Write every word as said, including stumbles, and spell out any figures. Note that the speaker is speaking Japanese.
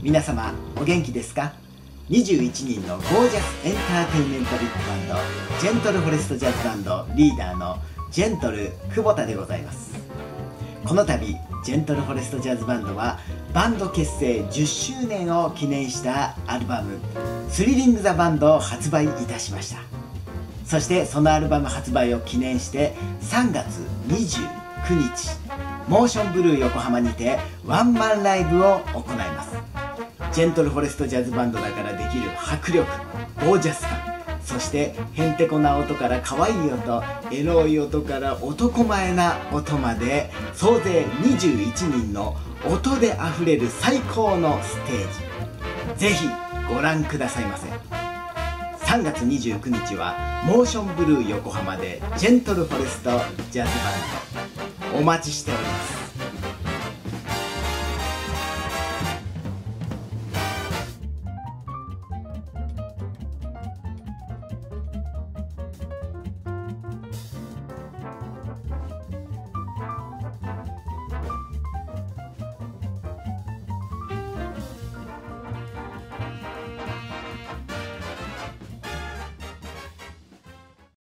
皆様お元気ですか？にじゅういちにんのゴージャスエンターテインメントビッグバンド、ジェントルフォレストジャズバンドリーダーのジェントル久保田でございます。この度ジェントルフォレストジャズバンドはバンド結成じゅっしゅうねんを記念したアルバム「スリリング・ザ・バンド」を発売いたしました。そしてそのアルバム発売を記念してさんがつにじゅうくにちモーションブルー横浜にてワンマンライブを行います。ジェントルフォレストジャズバンドだからできる迫力、ゴージャス感、そしてへんてこな音から可愛い音、エロい音から男前な音まで総勢にじゅういちにんの音であふれる最高のステージ、ぜひご覧くださいませ。さんがつにじゅうくにちはモーションブルー横浜でジェントルフォレストジャズバンドお待ちしております。